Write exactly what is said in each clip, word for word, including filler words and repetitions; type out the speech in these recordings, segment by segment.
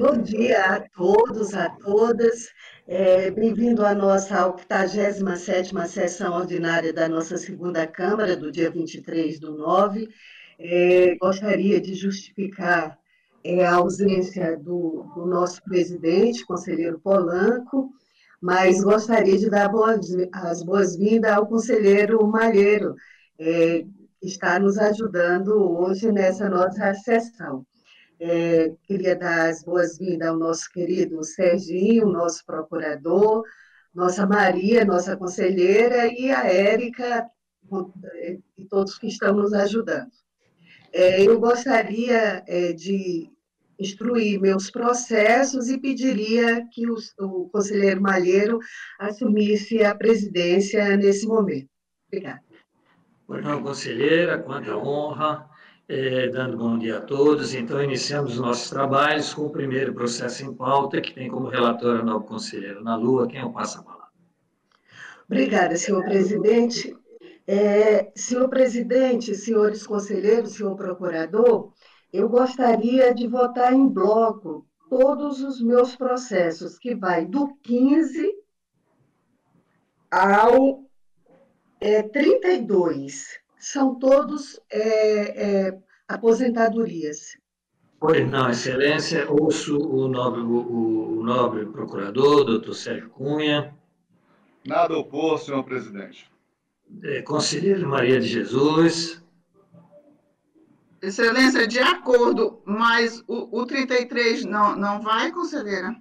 Bom dia a todos, a todas. É, bem-vindo à nossa octagésima sétima sessão ordinária da nossa segunda Câmara, do dia vinte e três do nove. É, gostaria de justificar é, a ausência do, do nosso presidente, conselheiro Polanco, mas gostaria de dar boas, as boas-vindas ao conselheiro Malheiro, é, que está nos ajudando hoje nessa nossa sessão. É, queria dar as boas-vindas ao nosso querido Serginho, nosso procurador, nossa Maria, nossa conselheira, e a Érica, e todos que estão nos ajudando. É, eu gostaria é, de instruir meus processos e pediria que o, o conselheiro Malheiro assumisse a presidência nesse momento. Obrigada. Pois não, conselheira, quanta honra. É, dando bom dia a todos. Então, iniciamos os nossos trabalhos com o primeiro processo em pauta, que tem como relatora a nova conselheira Ana Lua, quem eu passo a palavra. Obrigada, senhor presidente. É, senhor presidente, senhores conselheiros, senhor procurador, eu gostaria de votar em bloco todos os meus processos, que vai do quinze ao é, trinta e dois. São todos é, é, aposentadorias. Pois não, excelência, ouço o nobre, o, o nobre procurador, doutor Sérgio Cunha. Nada a opor, senhor presidente. É, conselheiro Maria de Jesus. Excelência, de acordo, mas o, o trinta e três não, não vai, conselheira?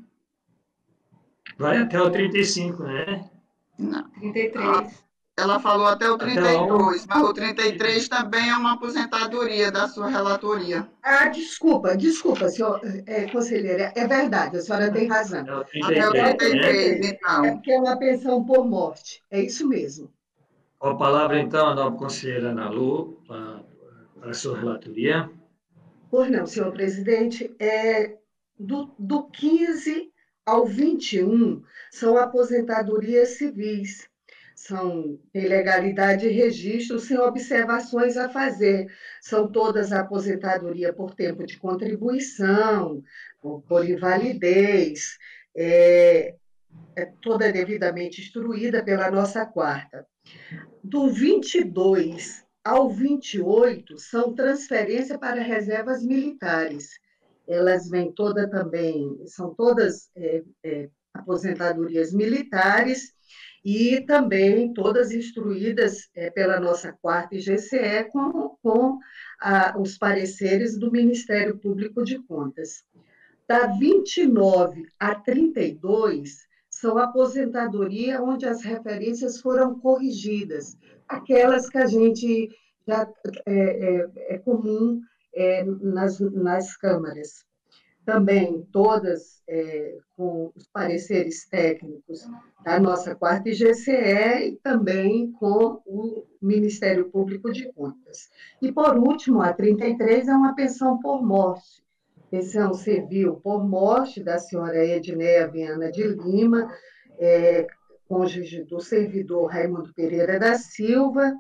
Vai até o trinta e cinco, né? Não. trinta e três. Ela, ela falou até o trinta e dois, até o... mas o trinta e três também é uma aposentadoria da sua relatoria. Ah, desculpa, desculpa, senhor, é, conselheira, é verdade, a senhora tem razão. Até o trinta e três, até o trinta e três, né? então. É porque é uma pensão por morte, é isso mesmo. Com a palavra, então, a nova conselheira Ana Lu, para a sua relatoria. Pois não, senhor presidente, é, do, do quinze ao vinte e um são aposentadorias civis, são tem legalidade e registro sem observações a fazer, são todas aposentadoria por tempo de contribuição, por, por invalidez, é, é toda devidamente instruída pela nossa quarta. Do vinte e dois ao vinte e oito são transferência para reservas militares. Elas vêm toda também, são todas é, é, aposentadorias militares e também todas instruídas é, pela nossa quarta I G C E com, com a, os pareceres do Ministério Público de Contas. Da vinte e nove a trinta e dois, são aposentadoria onde as referências foram corrigidas, aquelas que a gente já é, é, é comum é, nas, nas câmaras. Também todas é, com os pareceres técnicos da nossa quarta I G C E e também com o Ministério Público de Contas. E, por último, a trinta e três é uma pensão por morte, pensão civil por morte da senhora Edneia Viana de Lima, é, cônjuge do servidor Raimundo Pereira da Silva,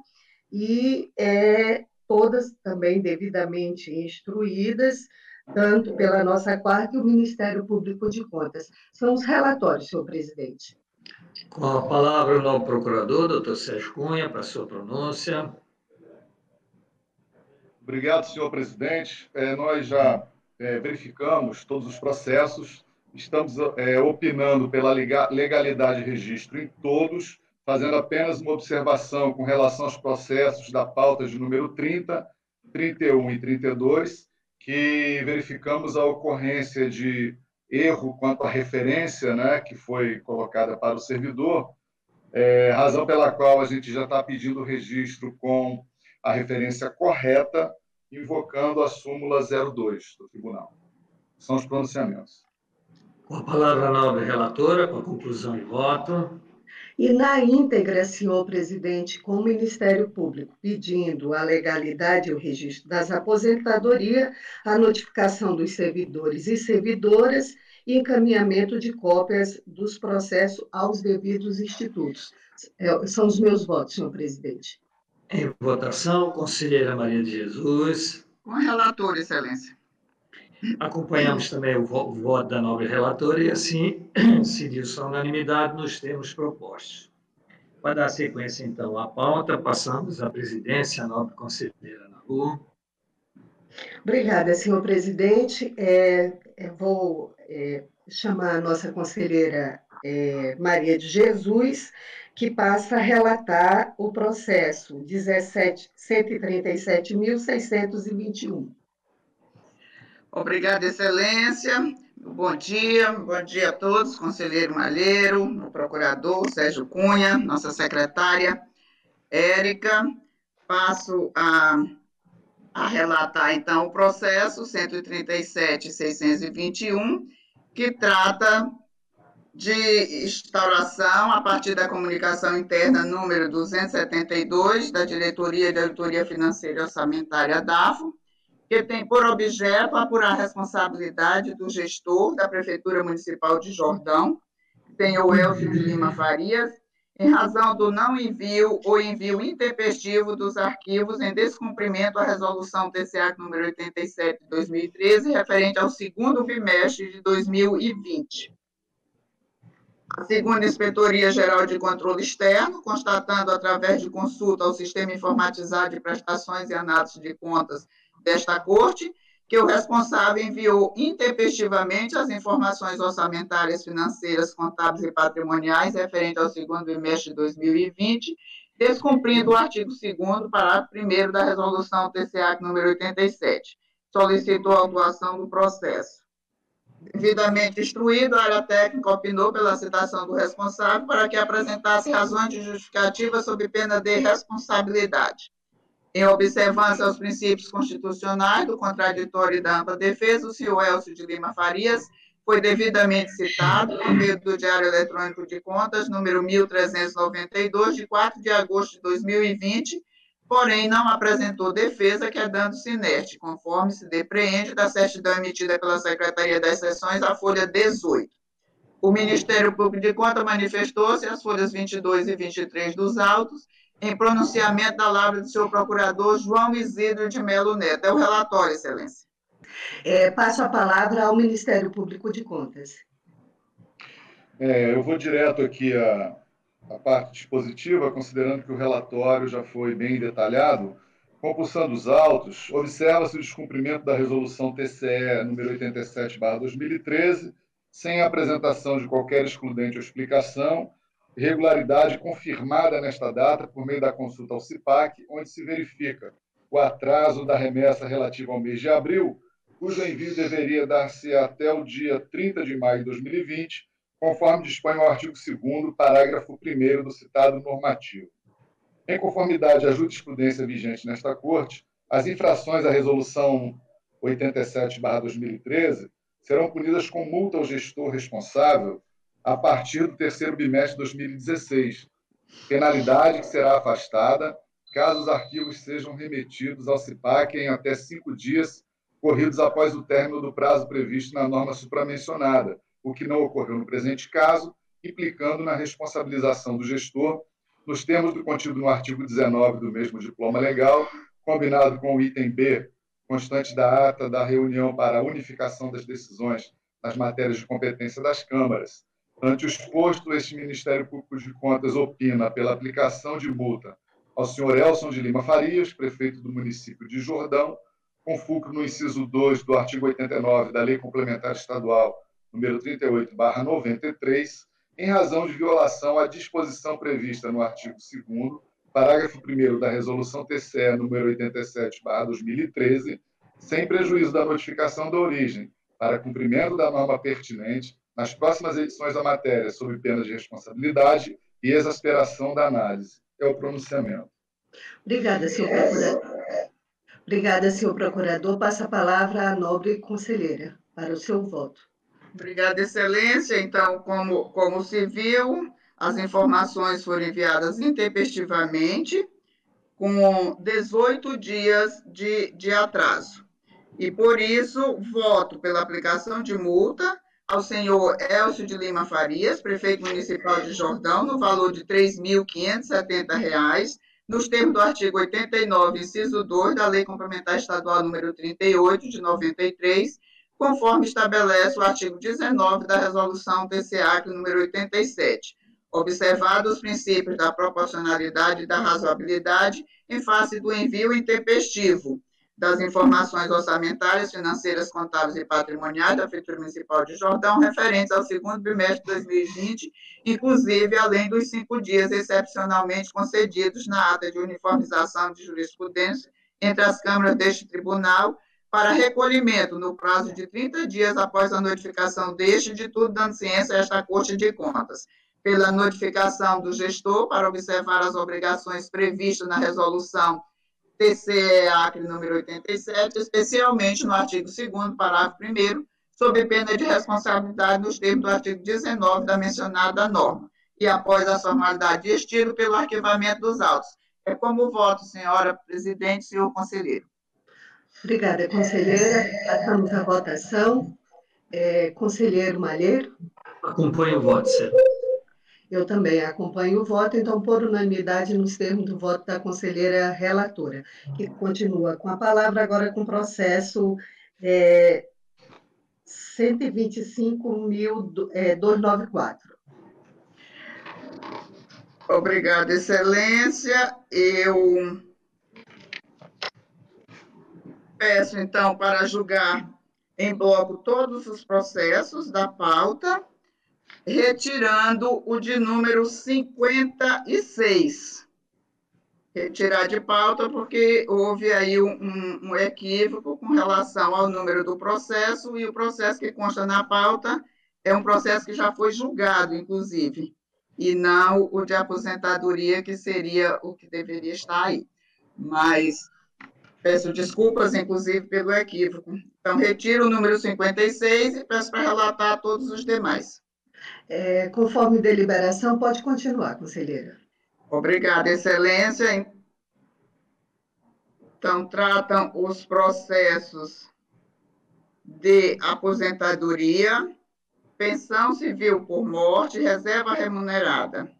e é, todas também devidamente instruídas, tanto pela nossa quarta e o Ministério Público de Contas. São os relatórios, senhor presidente. Com a palavra o novo procurador, doutor Sérgio Cunha, para a sua pronúncia. Obrigado, senhor presidente. É, nós já é, verificamos todos os processos, estamos é, opinando pela legalidade de registro em todos, fazendo apenas uma observação com relação aos processos da pauta de número trinta, trinta e um e trinta e dois, que verificamos a ocorrência de erro quanto à referência, né, que foi colocada para o servidor, é, razão pela qual a gente já está pedindo o registro com a referência correta, invocando a súmula zero dois do tribunal. São os pronunciamentos. Com a palavra a nova relatora, com a conclusão e voto. E na íntegra, senhor presidente, com o Ministério Público pedindo a legalidade e o registro das aposentadorias, a notificação dos servidores e servidoras e encaminhamento de cópias dos processos aos devidos institutos. São os meus votos, senhor presidente. Em votação, conselheira Maria de Jesus. Com a relatora, excelência. Acompanhamos também o voto da nobre relatora e, assim, decidiu-se a unanimidade nos termos propostos. Para dar sequência, então, à pauta, passamos à presidência, à nobre conselheira Ana Lu. Obrigada, senhor presidente. É, eu vou é, chamar a nossa conselheira é, Maria de Jesus, que passa a relatar o processo cento e trinta e sete mil seiscentos e vinte e um. Obrigada, excelência. Bom dia, bom dia a todos, conselheiro Malheiro, o procurador Sérgio Cunha, nossa secretária Érica. Passo a, a relatar, então, o processo cento e trinta e sete mil seiscentos e vinte e um, que trata de instauração, a partir da comunicação interna número duzentos e setenta e dois, da Diretoria de Auditoria Financeira e Orçamentária D A F O, que tem por objeto apurar a responsabilidade do gestor da Prefeitura Municipal de Jordão, senhor Elcio de Lima Farias, em razão do não envio ou envio intempestivo dos arquivos em descumprimento à resolução T C A número oitenta e sete de dois mil e treze, referente ao segundo bimestre de dois mil e vinte. A segunda Inspetoria Geral de Controle Externo, constatando através de consulta ao Sistema Informatizado de Prestações e Análise de Contas desta Corte, que o responsável enviou intempestivamente as informações orçamentárias, financeiras, contábeis e patrimoniais referentes ao segundo bimestre de dois mil e vinte, descumprindo o artigo segundo, parágrafo primeiro da resolução T C A número oitenta e sete. Solicitou a autuação do processo. Devidamente instruído, a área técnica opinou pela citação do responsável para que apresentasse razões de justificativa sob pena de responsabilidade. Em observância aos princípios constitucionais do contraditório e da ampla defesa, o senhor Elcio de Lima Farias foi devidamente citado por meio do Diário Eletrônico de Contas, número mil trezentos e noventa e dois, de quatro de agosto de dois mil e vinte, porém não apresentou defesa, quedando-se inerte, conforme se depreende da certidão emitida pela Secretaria das Seções, a folha dezoito. O Ministério Público de Contas manifestou-se as folhas vinte e dois e vinte e três dos autos, em pronunciamento da palavra do senhor procurador João Isidro de Melo Neto. É o relatório, excelência. É, passo a palavra ao Ministério Público de Contas. É, eu vou direto aqui à, à parte dispositiva, considerando que o relatório já foi bem detalhado. Compulsando os autos, observa-se o descumprimento da resolução T C E número oitenta e sete barra dois mil e treze, sem apresentação de qualquer excludente ou explicação, irregularidade confirmada nesta data por meio da consulta ao CIPAC, onde se verifica o atraso da remessa relativa ao mês de abril, cujo envio deveria dar-se até o dia trinta de maio de dois mil e vinte, conforme dispõe o artigo segundo, parágrafo primeiro do citado normativo. Em conformidade à jurisprudência vigente nesta Corte, as infrações à resolução oitenta e sete barra dois mil e treze serão punidas com multa ao gestor responsável a partir do terceiro bimestre de dois mil e dezesseis, penalidade que será afastada caso os arquivos sejam remetidos ao CIPAC em até cinco dias corridos após o término do prazo previsto na norma supramencionada, o que não ocorreu no presente caso, implicando na responsabilização do gestor nos termos do contido no artigo dezenove do mesmo diploma legal, combinado com o item B, constante da ata da reunião para a unificação das decisões nas matérias de competência das câmaras. Ante o exposto, este Ministério Público de Contas opina pela aplicação de multa ao senhor Elcio de Lima Farias, prefeito do município de Jordão, com fulcro no inciso dois do artigo oitenta e nove da Lei Complementar Estadual número trinta e oito barra noventa e três, em razão de violação à disposição prevista no artigo segundo, parágrafo primeiro da Resolução T C E número oitenta e sete barra dois mil e treze, sem prejuízo da notificação da origem, para cumprimento da norma pertinente, nas próximas edições da matéria, sob pena de responsabilidade e exasperação da análise. É o pronunciamento. Obrigada, senhor procurador. Obrigada, senhor procurador. Passa a palavra à nobre conselheira para o seu voto. Obrigada, excelência. Então, como, como se viu, as informações foram enviadas intempestivamente, com dezoito dias de, de atraso. E, por isso, voto pela aplicação de multa ao senhor Elcio de Lima Farias, prefeito municipal de Jordão, no valor de três mil quinhentos e setenta reais, nos termos do artigo oitenta e nove, inciso dois, da Lei Complementar Estadual número trinta e oito, de noventa e três, conforme estabelece o artigo dezenove da Resolução T C A C número oitenta e sete, observados os princípios da proporcionalidade e da razoabilidade em face do envio intempestivo das informações orçamentárias, financeiras, contábeis e patrimoniais da Prefeitura Municipal de Jordão, referentes ao segundo bimestre de dois mil e vinte, inclusive além dos cinco dias excepcionalmente concedidos na ata de uniformização de jurisprudência entre as câmaras deste tribunal, para recolhimento no prazo de trinta dias após a notificação deste, de tudo dando ciência a esta Corte de Contas, pela notificação do gestor para observar as obrigações previstas na resolução T C E A C número oitenta e sete, especialmente no artigo segundo, parágrafo primeiro, sob pena de responsabilidade nos termos do artigo dezenove da mencionada norma, e após a formalidade de estilo pelo arquivamento dos autos. É como voto, senhora presidente, senhor conselheiro. Obrigada, conselheira. Passamos à votação. É, conselheiro Malheiro? Acompanho o voto, senhor. Eu também acompanho o voto, então, por unanimidade, nos termos do voto da conselheira relatora, que continua com a palavra agora com o processo é, cento e vinte e cinco mil duzentos e noventa e quatro. Obrigada, excelência. Eu peço, então, para julgar em bloco todos os processos da pauta, retirando o de número cinquenta e seis. Retirar de pauta porque houve aí um, um equívoco com relação ao número do processo, e o processo que consta na pauta é um processo que já foi julgado, inclusive, e não o de aposentadoria, que seria o que deveria estar aí. Mas peço desculpas, inclusive, pelo equívoco. Então, retiro o número cinquenta e seis e peço para relatar todos os demais. É, conforme deliberação, pode continuar, conselheira. Obrigada, excelência. Então, tratam os processos de aposentadoria, pensão civil por morte, reserva remunerada.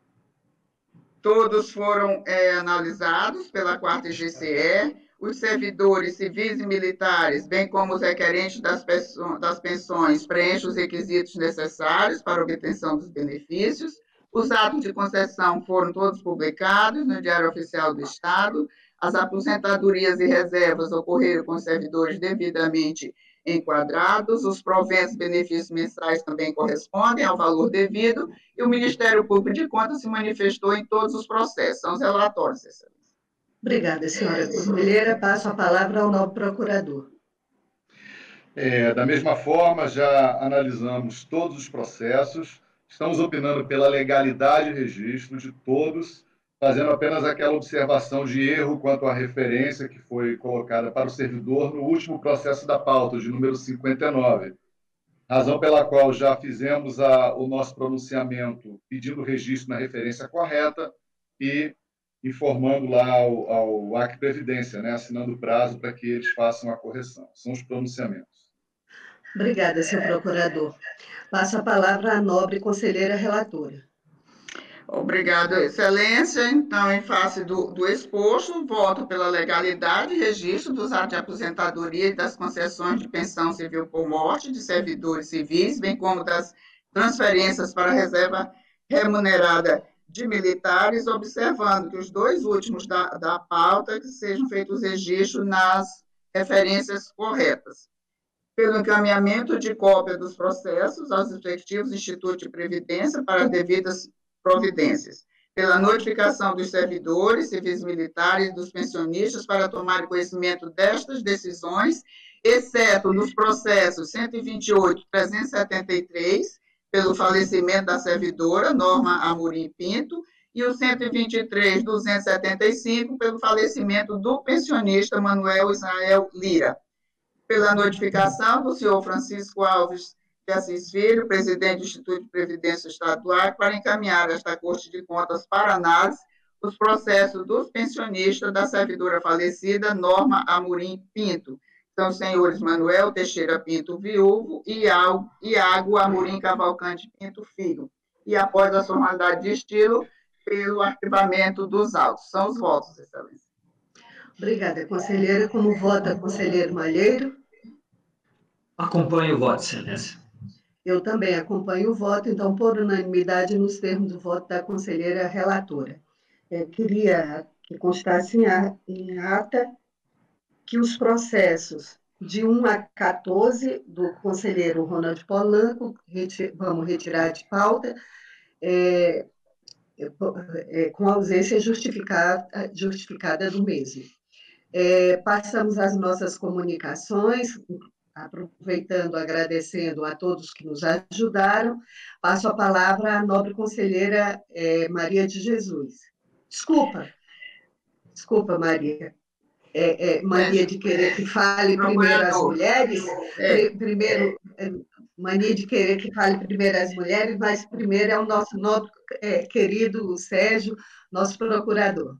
Todos foram é, analisados pela quarta I G C E. Os servidores civis e militares, bem como os requerentes das, das pensões, preenchem os requisitos necessários para a obtenção dos benefícios. Os atos de concessão foram todos publicados no Diário Oficial do Estado. As aposentadorias e reservas ocorreram com servidores devidamente enquadrados. Os proventos e benefícios mensais também correspondem ao valor devido. E o Ministério Público de Contas se manifestou em todos os processos. São os relatórios, excelência. Obrigada, senhora conselheira. Passo a palavra ao novo procurador. É, da mesma forma, já analisamos todos os processos, estamos opinando pela legalidade e registro de todos, fazendo apenas aquela observação de erro quanto à referência que foi colocada para o servidor no último processo da pauta, de número cinquenta e nove, razão pela qual já fizemos a, o nosso pronunciamento pedindo o registro na referência correta e informando lá ao, ao A C Previdência, né, assinando o prazo para que eles façam a correção. São os pronunciamentos. Obrigada, senhor procurador. Passo a palavra à nobre conselheira relatora. Obrigada, excelência. Então, em face do, do exposto, voto pela legalidade e registro dos atos de aposentadoria e das concessões de pensão civil por morte de servidores civis, bem como das transferências para a reserva remunerada de militares, observando que os dois últimos da, da pauta que sejam feitos registros nas referências corretas. Pelo encaminhamento de cópia dos processos aos respectivos institutos de previdência para as devidas providências. Pela notificação dos servidores civis militares e dos pensionistas para tomar conhecimento destas decisões, exceto nos processos cento e vinte e oito, trezentos e setenta e três, pelo falecimento da servidora, Norma Amorim Pinto, e o cento e vinte e três, duzentos e setenta e cinco, pelo falecimento do pensionista Manuel Israel Lira. Pela notificação do senhor Francisco Alves de Assis Filho, presidente do Instituto de Previdência Estadual, para encaminhar esta Corte de Contas para análise os processos dos pensionistas da servidora falecida, Norma Amorim Pinto. São os senhores Manuel Teixeira Pinto, viúvo, e Iago Amorim Cavalcante Pinto, filho. E após a formalidade de estilo, pelo arquivamento dos autos. São os votos, excelência. Obrigada, conselheira. Como vota, conselheiro Malheiro? Acompanho o voto, Excelência. Eu também acompanho o voto, então, por unanimidade, nos termos do voto da conselheira relatora. Eu queria que constasse em ata que os processos de um a quatorze do conselheiro Ronald Polanco, reti- vamos retirar de pauta, é, é, com ausência justificada, justificada do mesmo. É, passamos às nossas comunicações, aproveitando, agradecendo a todos que nos ajudaram, passo a palavra à nobre conselheira é, Maria de Jesus. Desculpa, desculpa, Maria. É, é, mania de querer que fale primeiro as mulheres, É. primeiro, é, mania de querer que fale primeiro as mulheres, mas primeiro é o nosso nobre, é, querido Sérgio, nosso procurador.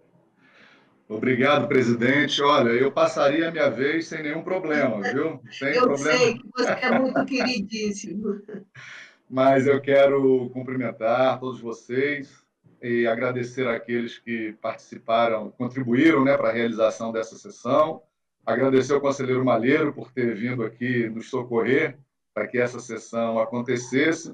Obrigado, presidente. Olha, eu passaria a minha vez sem nenhum problema, viu? Sem Eu problema. sei que você é muito queridíssimo. Mas eu quero cumprimentar todos vocês e agradecer àqueles que participaram, contribuíram, né, para a realização dessa sessão. Agradecer ao conselheiro Malheiro por ter vindo aqui nos socorrer para que essa sessão acontecesse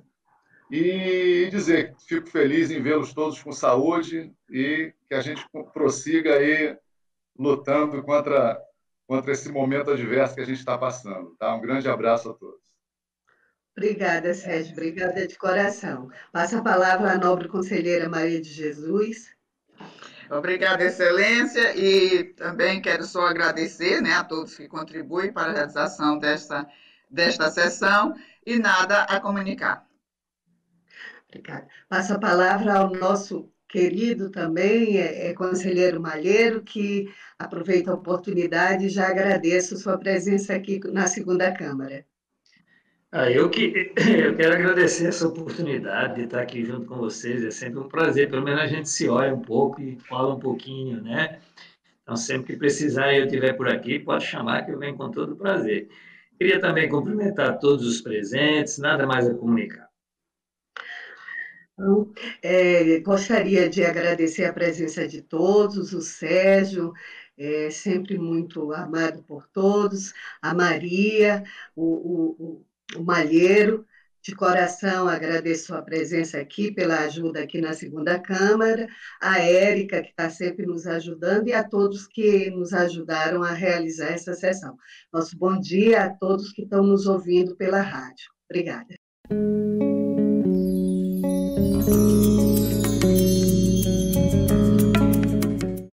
e dizer que fico feliz em vê-los todos com saúde e que a gente prossiga aí lutando contra, contra esse momento adverso que a gente está passando. Tá? Um grande abraço a todos. Obrigada, Sérgio. Obrigada de coração. Passa a palavra à nobre conselheira Maria de Jesus. Obrigada, Excelência, e também quero só agradecer, né, a todos que contribuem para a realização desta, desta sessão e nada a comunicar. Obrigada. Passo a palavra ao nosso querido também, é, é, conselheiro Malheiro, que aproveita a oportunidade e já agradeço sua presença aqui na segunda Câmara. Ah, eu, que, eu quero agradecer essa oportunidade de estar aqui junto com vocês, é sempre um prazer, pelo menos a gente se olha um pouco e fala um pouquinho, né? Então, sempre que precisar e eu estiver por aqui, pode chamar que eu venho com todo prazer. Queria também cumprimentar todos os presentes, nada mais a comunicar. Então, é, gostaria de agradecer a presença de todos, o Sérgio, é, sempre muito amado por todos, a Maria, o, o, o Malheiro, de coração agradeço a presença aqui, pela ajuda aqui na segunda Câmara, a Érica, que está sempre nos ajudando, e a todos que nos ajudaram a realizar essa sessão. Nosso bom dia a todos que estão nos ouvindo pela rádio. Obrigada.